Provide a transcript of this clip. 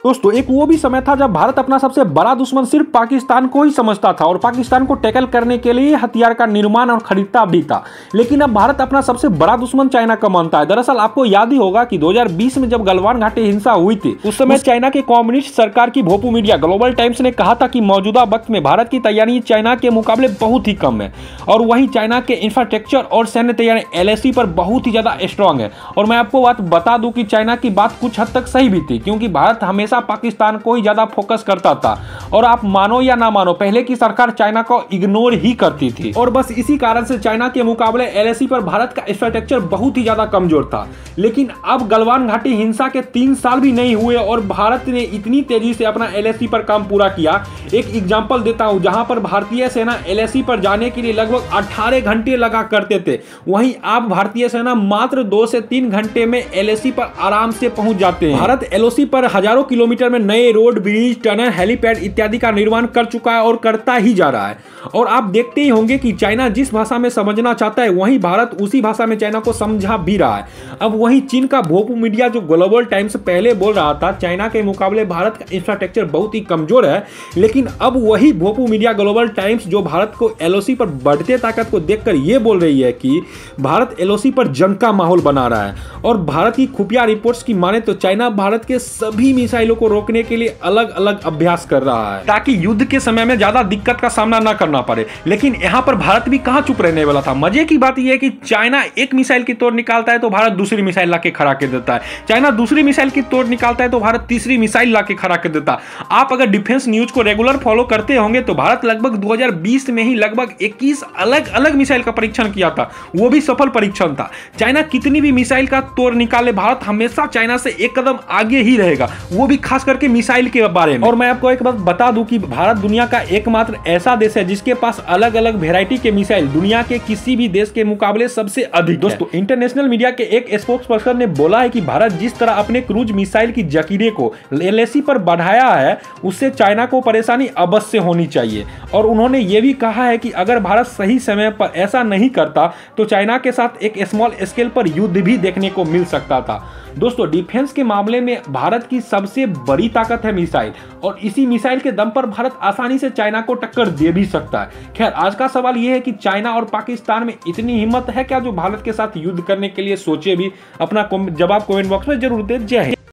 दोस्तों एक वो भी समय था जब भारत अपना सबसे बड़ा दुश्मन सिर्फ पाकिस्तान को ही समझता था और पाकिस्तान को टैकल करने के लिए हथियार का निर्माण और खरीदता भी था। लेकिन अब भारत अपना सबसे बड़ा दुश्मन चाइना का मानता है। दरअसल आपको याद ही होगा कि 2020 में जब गलवान घाटी हिंसा हुई थी, उस समय चाइना के कम्युनिस्ट सरकार की भोपू मीडिया ग्लोबल टाइम्स ने कहा था कि मौजूदा वक्त में भारत की तैयारी चाइना के मुकाबले बहुत ही कम है और वहीं चाइना के इंफ्रास्ट्रक्चर और सैन्य तैयारी LAC पर बहुत ही ज्यादा स्ट्रांग है। और मैं आपको बात बता दूं कि चाइना की बात कुछ हद तक सही भी थी, क्योंकि भारत हमेशा पाकिस्तान को ही ज्यादा फोकस करता था और आप मानो या ना मानो पहले की सरकार चाइना को इग्नोर ही करती थी और बस इसी कारण से चाइना के मुकाबले LAC पर भारत का इंफ्रास्ट्रक्चर बहुत ही ज्यादा कमजोर था। लेकिन अब गलवान घाटी हिंसा के 3 साल भी नहीं हुए और भारत ने इतनी तेजी से अपना LAC पर काम पूरा किया। एक एग्जांपल देता हूं, जहां पर भारतीय सेना LAC पर जाने के लिए लगभग 18 घंटे लगा करते थे, वहीं आप भारतीय सेना मात्र 2 से 3 घंटे में LAC पर आराम से पहुंच जाते हैं। भारत LAC पर हजारों किलोमीटर में नए रोड, ब्रिज, टनल, हेलीपैड इत्यादि का निर्माण कर चुका है और करता ही जा रहा है। और आप देखते ही होंगे कि चाइना जिस भाषा में समझना चाहता है वहीं भारत उसी भाषा में चाइना को समझा भी रहा है। अब वहीं चीन का भोपू मीडिया जो ग्लोबल टाइम्स पहले बोल रहा था चाइना के मुकाबले भारत का इंफ्रास्ट्रक्चर बहुत ही कमजोर है, लेकिन अब वही भोपू मीडिया ग्लोबल टाइम्स जो भारत को LAC पर बढ़ते ताकत को देखकर यह बोल रही है कि भारत LAC पर जंग का माहौल बना रहा है। और भारत की खुफिया रिपोर्ट्स की माने तो चाइना भारत के सभी मिसाइलों को रोकने के लिए अलग अलग अभ्यास कर रहा है ताकि युद्ध के समय में ज्यादा दिक्कत का सामना न करना पड़े। लेकिन यहां पर भारत भी कहां चुप रहने वाला था। मजे की बात यह है कि चाइना एक मिसाइल की तोड़ निकालता है तो भारत दूसरी मिसाइल लाके खड़ा कर देता है, चाइना दूसरी मिसाइल की तोड़ निकालता है तो भारत तीसरी मिसाइल लाके खड़ा कर देता है। आप अगर डिफेंस न्यूज को रेगुलर फॉलो करते होंगे तो भारत लगभग 2020 में ही लगभग 21 अलग अलग मिसाइल का परीक्षण किया था, वो भी सफल परीक्षण था। चाइना कितनी भी मिसाइल का तोड़ निकाले, भारत हमेशा चाइना से एक कदम आगे ही रहेगा, वो भी खास करके मिसाइल के बारे में। और मैं आपको एक बात बता दूं कि भारत दुनिया का एकमात्र ऐसा देश है जिसके पास अलग अलग वेराइटी के मिसाइल दुनिया के किसी भी देश के मुकाबले सबसे अधिक। दोस्तों इंटरनेशनल मीडिया के एक स्पोक्स पर्सन ने बोला है कि भारत जिस तरह अपने क्रूज मिसाइल की जकीरे को LAC पर बढ़ाया है उससे चाइना को परेशानी अवश्य होनी चाहिए। और उन्होंने ये भी कहा है कि अगर भारत सही समय पर ऐसा नहीं करता तो चाइना के साथ एक स्मॉल स्केल पर युद्ध भी देखने को मिल सकता था। दोस्तों डिफेंस के मामले में भारत की सबसे बड़ी ताकत है मिसाइल और इसी मिसाइल के दम पर भारत आसानी से चाइना को टक्कर दे भी सकता है। खैर आज का सवाल यह है कि चाइना और पाकिस्तान में इतनी हिम्मत है क्या जो भारत के साथ युद्ध करने के लिए सोचे भी? अपना जवाब कमेंट बॉक्स में जरूर दें। जय हिंद।